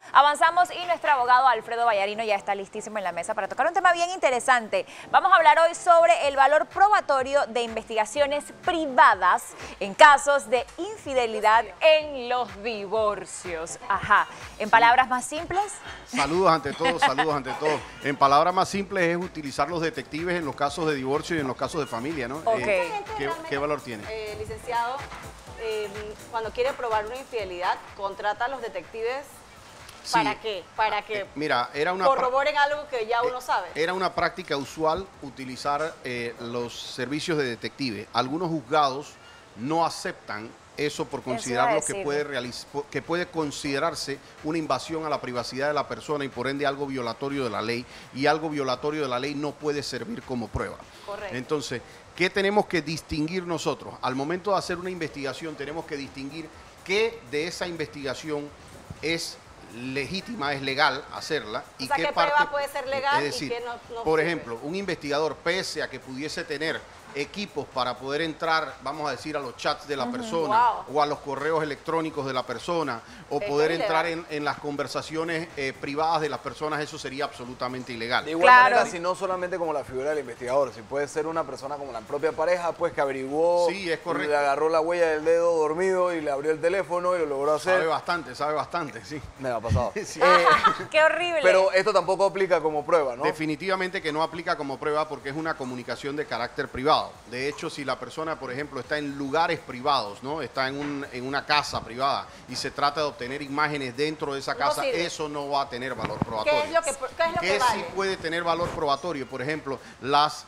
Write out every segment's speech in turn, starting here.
Avanzamos y nuestro abogado Alfredo Vallarino ya está listísimo en la mesa para tocar un tema bien interesante. Vamos a hablar hoy sobre el valor probatorio de investigaciones privadas en casos de infidelidad en los divorcios. Ajá. ¿En palabras más simples? Saludos ante todos, saludos ante todos. En palabras más simples es utilizar los detectives en los casos de divorcio y en los casos de familia, ¿no? Ok. ¿Qué valor tiene? Licenciado, cuando quiere probar una infidelidad, contrata a los detectives. Sí. ¿Para qué? Para que Mira, corroboren algo que ya uno sabe. Era una práctica usual utilizar los servicios de detective. Algunos juzgados no aceptan eso por considerarlo que puede considerarse una invasión a la privacidad de la persona y por ende algo violatorio de la ley, y algo violatorio de la ley no puede servir como prueba. Correcto. Entonces, ¿qué tenemos que distinguir nosotros? Al momento de hacer una investigación tenemos que distinguir qué de esa investigación es legítima, es legal hacerla, y o sea, qué qué parte prueba puede ser legal, es decir, y qué no por sirve. ejemplo, un investigador, pese a que pudiese tener equipos para poder entrar, vamos a decir, a los chats de la persona, Wow. o a los correos electrónicos de la persona, o Esto poder es entrar ilegal. en las conversaciones privadas de las personas, eso sería absolutamente ilegal. De igual Claro. manera, si no solamente como la figura del investigador, si puede ser una persona como la propia pareja, pues que averiguó, Sí, es correcto. le agarró la huella del dedo dormido y le abrió el teléfono y lo logró hacer. Sabe bastante, sí. Me ha pasado. Sí. ¡Qué horrible! Pero esto tampoco aplica como prueba, ¿no? Definitivamente que no aplica como prueba porque es una comunicación de carácter privado. De hecho, si la persona, por ejemplo, está en lugares privados, ¿no? Está en una casa privada y se trata de obtener imágenes dentro de esa No casa, sirve. eso no va a tener valor probatorio. ¿Qué es lo que ¿Qué vale? sí puede tener valor probatorio? Por ejemplo, las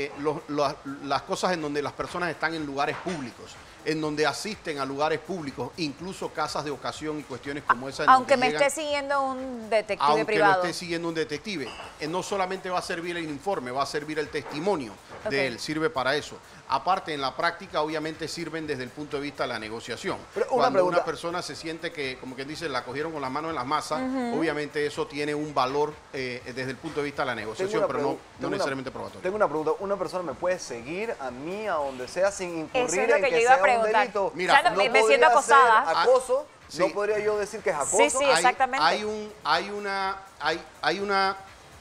cosas en donde las personas están en lugares públicos, en donde asisten a lugares públicos, incluso casas de ocasión y cuestiones como esa. Aunque me esté siguiendo un detective aunque privado. lo esté siguiendo un detective, no solamente va a servir el informe, va a servir el testimonio de él, sirve para eso. Aparte, en la práctica, obviamente sirven desde el punto de vista de la negociación. Pero una Cuando pregunta. una persona se siente que, como quien dice, la cogieron con las manos en las masas, obviamente eso tiene un valor desde el punto de vista de la negociación, pero no necesariamente probatorio. Tengo una pregunta. ¿Una persona me puede seguir a mí, a donde sea, sin incurrir Eso es lo en que que yo iba a sea un preguntar. delito? Mira, Ya no, me siento podría acosada. ser acoso. Sí. No podría yo decir que es acoso. Sí, sí. exactamente. Hay una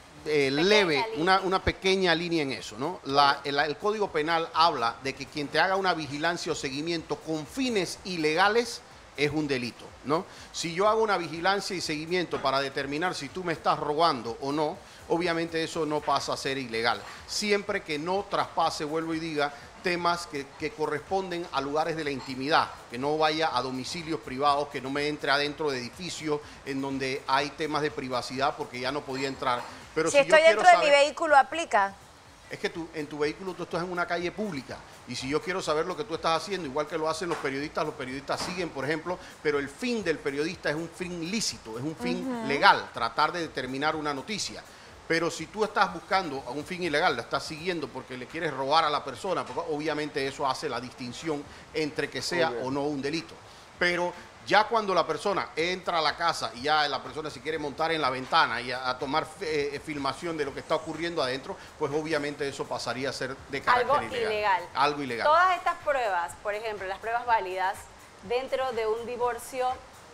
leve, una pequeña línea en eso, ¿no? El Código Penal habla de que quien te haga una vigilancia o seguimiento con fines ilegales es un delito, ¿no? Si yo hago una vigilancia y seguimiento para determinar si tú me estás robando o no, obviamente eso no pasa a ser ilegal. Siempre que no traspase, vuelvo y diga, temas que corresponden a lugares de la intimidad, que no vaya a domicilios privados, que no me entre adentro de edificios en donde hay temas de privacidad porque ya no podía entrar. Pero si yo estoy quiero dentro de mi saber- vehículo, ¿aplica? Es que en tu vehículo tú estás en una calle pública y si yo quiero saber lo que tú estás haciendo, igual que lo hacen los periodistas siguen, por ejemplo, pero el fin del periodista es un fin lícito, es un fin legal, tratar de determinar una noticia. Pero si tú estás buscando a un fin ilegal, la estás siguiendo porque le quieres robar a la persona, porque obviamente eso hace la distinción entre que sea o no un delito. Pero ya cuando la persona entra a la casa y ya la persona se quiere montar en la ventana y a tomar filmación de lo que está ocurriendo adentro, pues obviamente eso pasaría a ser de carácter Algo ilegal. Algo ilegal. Todas estas pruebas, por ejemplo, las pruebas válidas dentro de un divorcio,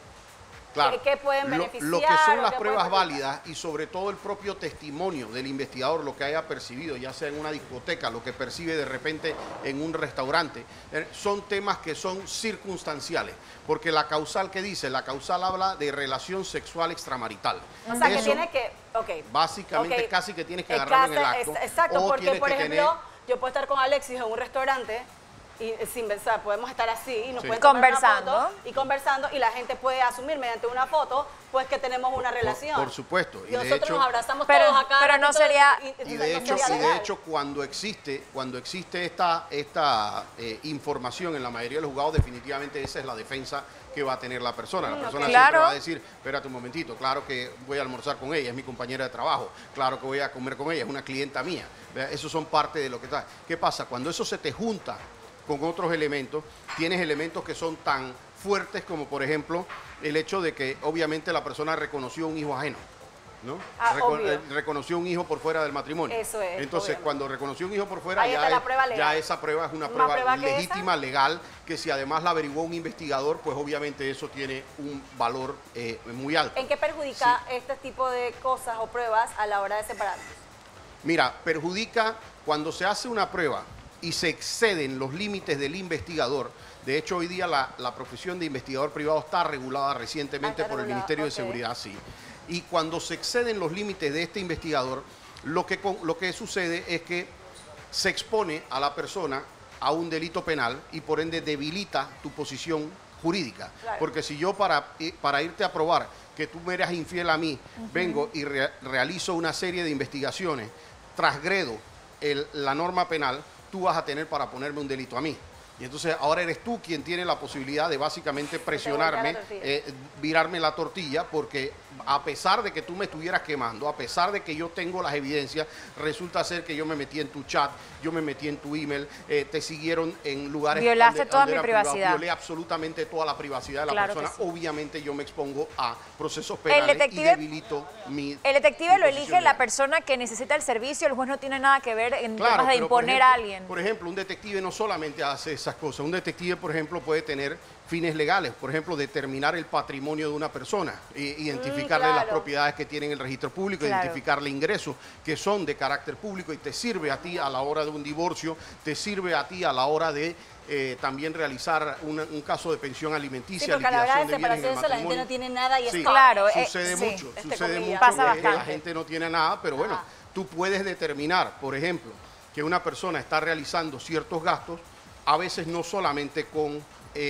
Claro. ¿qué pueden Lo beneficiar? que son o las qué pruebas pueden perjudicar? válidas y sobre todo el propio testimonio del investigador, lo que haya percibido, ya sea en una discoteca, lo que percibe de repente en un restaurante, son temas que son circunstanciales, porque la causal que dice, la causal habla de relación sexual extramarital. O sea, que Eso, tiene que, básicamente ok. casi que tienes que agarrarlo en el acto. Exacto, o porque tienes por que ejemplo, yo puedo estar con Alexis en un restaurante y sin pensar, podemos estar así y nos Sí. pueden tomar una Conversando. foto y conversando y la gente puede asumir mediante una foto pues que tenemos una relación. Por supuesto. Y nosotros nos abrazamos Pero- todos acá. pero no ratito sería- Y no de hecho, sería legal. cuando existe esta información en la mayoría de los juzgados, definitivamente esa es la defensa que va a tener la persona. La persona Claro. siempre va a decir, espérate un momentito, claro que voy a almorzar con ella, es mi compañera de trabajo, claro que voy a comer con ella, es una clienta mía. Esos son parte de lo que está. ¿Qué pasa? Cuando eso se te junta con otros elementos, tienes elementos que son tan fuertes como, por ejemplo, el hecho de que obviamente la persona reconoció un hijo ajeno. ¿no? Obvio. Reconoció un hijo por fuera del matrimonio. Eso es, Entonces, obviamente. cuando reconoció un hijo por fuera, Ahí está la prueba legal. ya esa prueba es una ¿Más prueba prueba que legítima, legal, que si además la averiguó un investigador, pues obviamente eso tiene un valor muy alto. ¿En qué perjudica este tipo de cosas o pruebas a la hora de separarlos? Mira, perjudica cuando se hace una prueba y se exceden los límites del investigador. De hecho, hoy día la profesión de investigador privado está regulada recientemente por el Ministerio de Seguridad, sí. Y cuando se exceden los límites de este investigador, lo que sucede es que se expone a la persona a un delito penal y por ende debilita tu posición jurídica. Claro. Porque si yo para irte a probar que tú me eras infiel a mí, vengo y realizo una serie de investigaciones, transgredo la norma penal, tú vas a tener para ponerme un delito a mí. Y entonces ahora eres tú quien tiene la posibilidad de básicamente presionarme, virarme la tortilla, porque a pesar de que tú me estuvieras quemando, a pesar de que yo tengo las evidencias, resulta ser que yo me metí en tu chat, yo me metí en tu email, te siguieron en lugares Violaste toda mi era privacidad. privado, violé absolutamente toda la privacidad de la Claro que persona. sí. Obviamente yo me expongo a procesos penales y debilito mi El detective lo posición elige la legal. persona que necesita el servicio, el juez no tiene nada que ver en Claro, temas de pero, por imponer ejemplo, a alguien. Por ejemplo, un detective no solamente hace esas cosas. Un detective, por ejemplo, puede tener fines legales. Por ejemplo, determinar el patrimonio de una persona, identificarle las claro. propiedades que tiene en el registro público, Claro. identificarle ingresos que son de carácter público y te sirve a ti a la hora de un divorcio, te sirve a ti a la hora de también realizar un caso de pensión alimenticia, Sí, porque a la hora de liquidación de bienes en el separación eso la gente matrimonio. no tiene nada y Sí, está. Claro, sucede sí. mucho, sucede mucho Pasa que la bastante. gente no tiene nada, pero bueno, Ajá. tú puedes determinar, por ejemplo, que una persona está realizando ciertos gastos, a veces no solamente con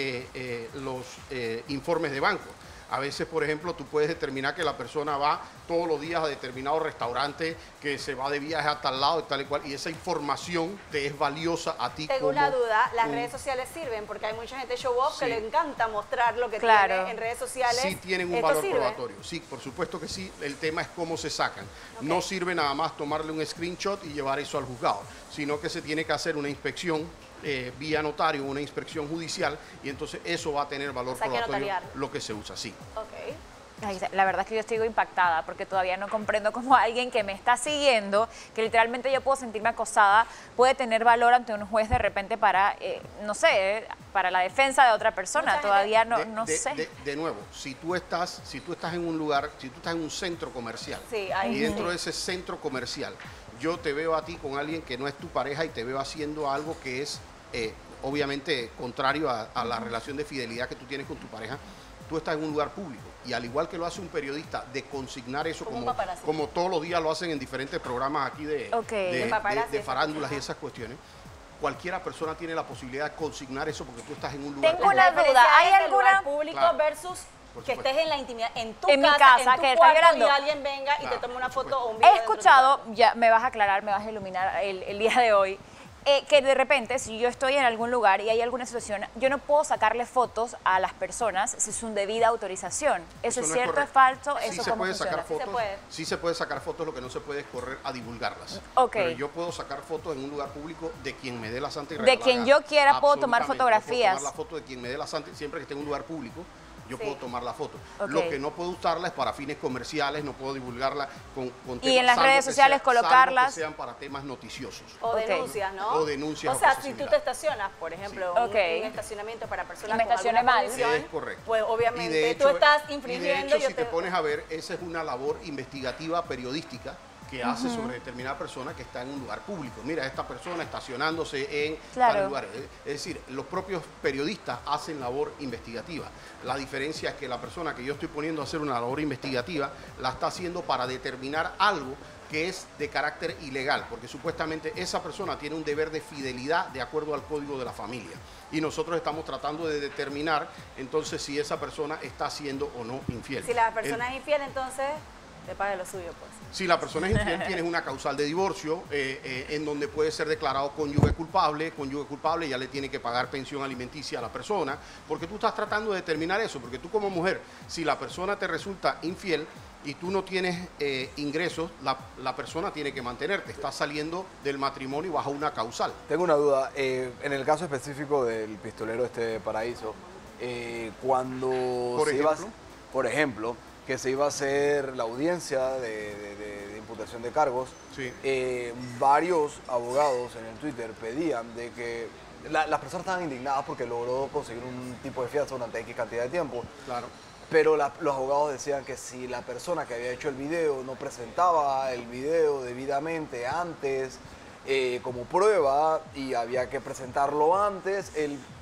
los informes de banco. A veces, por ejemplo, tú puedes determinar que la persona va todos los días a determinado restaurante, que se va de viaje a tal lado y tal y cual, y esa información te es valiosa a ti. Tengo como una duda, ¿las un- redes sociales sirven? Porque hay mucha gente show off que Sí. le encanta mostrar lo que Claro. tiene en redes sociales. Sí tienen un ¿Esto valor sirve? probatorio, sí, por supuesto que sí, el tema es cómo se sacan. No sirve nada más tomarle un screenshot y llevar eso al juzgado, sino que se tiene que hacer una inspección vía notario, una inspección judicial, y entonces eso va a tener valor O sea, hay que probatorio, notariarlo. lo que se usa, sí. Ok. Ay, la verdad es que yo estoy impactada porque todavía no comprendo cómo alguien que me está siguiendo, que literalmente yo puedo sentirme acosada, puede tener valor ante un juez de repente para, no sé, para la defensa de otra persona. Mucha Todavía no, De- no de- sé. de nuevo, si tú estás en un lugar, si tú estás en un centro comercial, Sí, ahí y dentro sí. de ese centro comercial, yo te veo a ti con alguien que no es tu pareja y te veo haciendo algo que es obviamente contrario a la relación de fidelidad que tú tienes con tu pareja, tú estás en un lugar público. Y al igual que lo hace un periodista, de consignar eso Como un como, paparazzi. como todos los días lo hacen en diferentes programas aquí Ok. de Paparazzi, de farándulas y esas esas cuestiones, cualquiera persona tiene la posibilidad de consignar eso porque tú estás en un lugar Tengo público. una duda, ¿hay diferencia es el lugar alguna- público Claro. versus Por que supuesto. estés en la intimidad, en tu En mi casa, casa, en tu que estás cuarto llorando? y alguien venga y te Claro, tome una por foto o un He video dentro de tu escuchado, cuarto? ya me vas a aclarar, me vas a iluminar el día de hoy, que de repente si yo estoy en algún lugar y hay alguna situación, yo no puedo sacarle fotos a las personas si es una debida autorización. ¿Eso es no cierto, es correcto. falso? Sí ¿Eso se cómo puede funciona? sacar Sí se fotos, puede. sí se puede sacar fotos, lo que no se puede es correr a divulgarlas. Ok. Pero yo puedo sacar fotos en un lugar público de quien me dé la santa y De regalada quien gana. yo quiera puedo tomar Absolutamente. Yo fotografías. puedo tomar la foto de quien me dé la santa, siempre que esté en un lugar público. Yo Sí. puedo tomar la foto. Ok. Lo que no puedo usarla es para fines comerciales, no puedo divulgarla con Y en las salvo redes que sociales salvo que colocarlas. sean para temas noticiosos. O Ok. denuncias, ¿no? O denuncias O o sea, cosas si tú similares. te estacionas, por ejemplo, Sí. un, Ok. un estacionamiento para personas Y me con estacioné alguna mal. condición, Es correcto. pues Y obviamente de tú hecho- estás y de infringiendo. hecho, si te pones a ver, esa es una labor investigativa periodística que hace sobre determinada persona que está en un lugar público. Mira, esta persona estacionándose en Claro. tal lugar. Es decir, los propios periodistas hacen labor investigativa. La diferencia es que la persona que yo estoy poniendo a hacer una labor investigativa la está haciendo para determinar algo que es de carácter ilegal, porque supuestamente esa persona tiene un deber de fidelidad de acuerdo al Código de la Familia. Y nosotros estamos tratando de determinar entonces si esa persona está siendo o no infiel. Si la persona es infiel, entonces te pague lo suyo, pues. Si la persona es infiel, tienes una causal de divorcio en donde puede ser declarado cónyuge culpable, ya le tiene que pagar pensión alimenticia a la persona, porque tú estás tratando de determinar eso, porque tú como mujer, si la persona te resulta infiel y tú no tienes ingresos, la persona tiene que mantenerte, estás saliendo del matrimonio bajo una causal. Tengo una duda. En el caso específico del pistolero este de Paraíso, cuando Por se iba a- ejemplo. por ejemplo, que se iba a hacer la audiencia de imputación de cargos, Sí. varios abogados en el Twitter pedían de que las personas estaban indignadas porque logró conseguir un tipo de fianza durante X cantidad de tiempo. Claro. Pero los abogados decían que si la persona que había hecho el video no presentaba el video debidamente antes como prueba y había que presentarlo antes,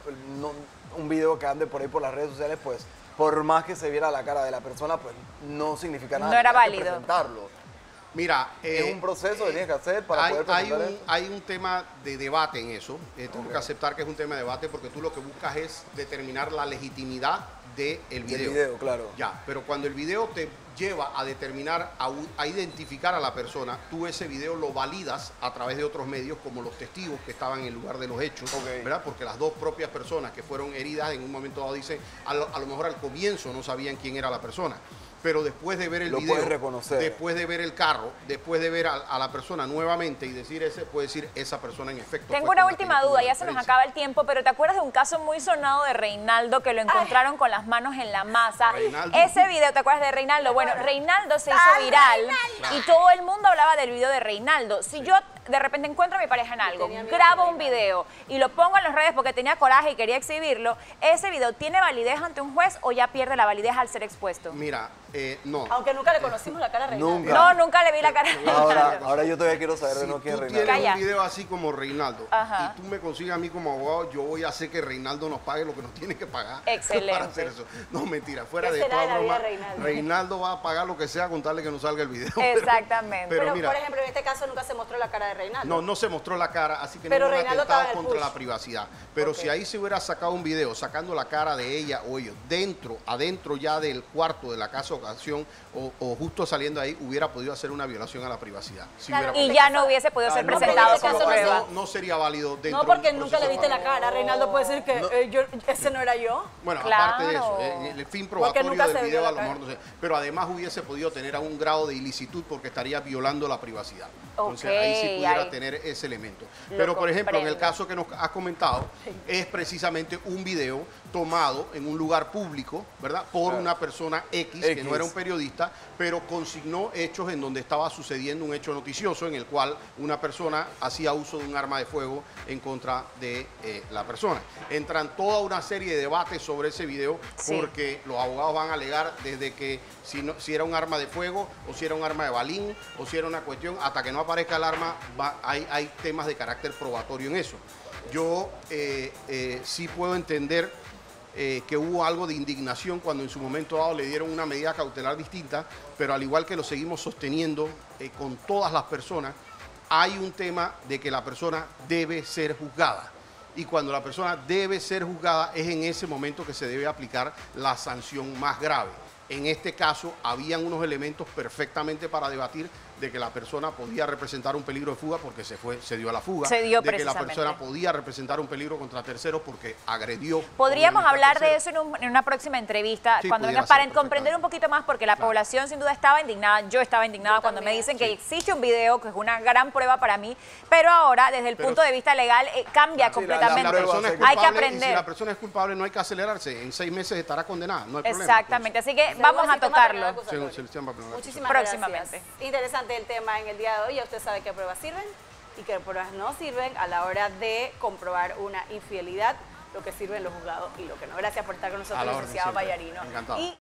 un video que ande por ahí por las redes sociales, pues por más que se viera la cara de la persona, pues no significa nada. No era Tenía que válido. presentarlo. Mira, Es un proceso que tienes que hacer para poder presentar eso. hay un tema de debate en eso. Tengo que aceptar que es un tema de debate porque tú lo que buscas es determinar la legitimidad del video. Del video, claro. Ya, pero cuando el video te lleva a determinar, a identificar a la persona, tú ese video lo validas a través de otros medios como los testigos que estaban en el lugar de los hechos, Ok. ¿verdad? Porque las dos propias personas que fueron heridas en un momento dado dicen, a lo mejor al comienzo no sabían quién era la persona. Pero después de ver el Lo video, puedes reconocer. después de ver el carro, después de ver a la persona nuevamente y decir puede decir esa persona en efecto. Tengo fue una con la que última yo tuve duda, la ya se nos diferencia. acaba el tiempo, pero ¿te acuerdas de un caso muy sonado de Reinaldo que lo encontraron con las manos en la masa? Reinaldo. Ese video, ¿te acuerdas de Reinaldo? Bueno, Reinaldo se hizo viral y todo el mundo hablaba del video de Reinaldo. Si yo de repente encuentro a mi pareja en algo, tenía miedo grabo de un video y lo pongo en las redes porque tenía coraje y quería exhibirlo, ¿ese video tiene validez ante un juez o ya pierde la validez al ser expuesto? Mira, no. Aunque nunca le conocimos la cara a Reinaldo. Nunca. No, nunca le vi la cara de Ahora, Reinaldo. ahora yo todavía quiero saber de Si no quién es tú Reinaldo. tienes Calla. un video así como Reinaldo Ajá. y tú me consigues a mí como abogado, yo voy a hacer que Reinaldo nos pague lo que nos tiene que pagar Excelente. para hacer eso. No, mentira, fuera ¿Qué de será toda de la vida broma, de Reinaldo? Reinaldo va a pagar lo que sea con tal de que no salga el video. Exactamente. Pero Pero, mira, por ejemplo, en este caso nunca se mostró la cara de Reinaldo. no se mostró la cara, así que Pero no es un Reinaldo atentado estaba en el contra push. la privacidad. Pero Ok. si ahí se hubiera sacado un video sacando la cara de ella o ellos adentro ya del cuarto de la casa de ocasión o justo saliendo ahí, hubiera podido hacer una violación a la privacidad. Si Claro, hubiera Y ya no hubiese podido ser no, presentado pero en como ese caso prueba. no sería válido dentro No, porque de un nunca le proceso viste la penal. cara. Reinaldo puede decir que ese no era yo. Bueno, Claro. aparte de eso, el fin probatorio nunca se del vio video la a lo cara. mejor no sé, pero además hubiese podido tener a un grado de ilicitud porque estaría violando la privacidad. Entonces ahí sí Ok, pudiera ahí. tener ese elemento. Lo Pero por ejemplo, en el comprendo. caso que nos has comentado, es precisamente un video tomado en un lugar público, ¿verdad? Por una persona X, que no era un periodista, pero consignó hechos en donde estaba sucediendo un hecho noticioso en el cual una persona hacía uso de un arma de fuego en contra de la persona. Entran toda una serie de debates sobre ese video Sí. porque los abogados van a alegar desde que si era un arma de fuego o si era un arma de balín o si era una cuestión, hasta que no aparezca el arma, hay temas de carácter probatorio en eso. Yo sí puedo entender que hubo algo de indignación cuando en su momento dado le dieron una medida cautelar distinta, pero al igual que lo seguimos sosteniendo con todas las personas, hay un tema de que la persona debe ser juzgada. Y cuando la persona debe ser juzgada es en ese momento que se debe aplicar la sanción más grave. En este caso, habían unos elementos perfectamente para debatir de que la persona podía representar un peligro de fuga porque se dio a la fuga. Se dio de que la precisamente. persona podía representar un peligro contra terceros porque agredió. Podríamos obviamente, a hablar de terceros. eso en una próxima entrevista, Sí, cuando pudiera vengas para ser, comprender un poquito más, porque la Claro. población sin duda estaba indignada, yo estaba indignada Yo cuando me también. dicen que existe un video, que es una gran prueba para mí, pero ahora desde el Pero- punto de vista legal cambia Sí, la completamente. Si la persona es Hay que culpable, aprender. y si la persona es culpable, no hay que acelerarse. En 6 meses estará condenada. No hay problema. Exactamente, así que Según vamos el a sistema tocarlo. penal acusatorio. Según el sistema penal. Muchísimas Próximamente. gracias. Interesante el tema en el día de hoy. Ya usted sabe qué pruebas sirven y qué pruebas no sirven a la hora de comprobar una infidelidad, lo que sirve en los juzgados y lo que no. Gracias por estar con nosotros, A la orden licenciado siempre. Vallarino. Encantado. Y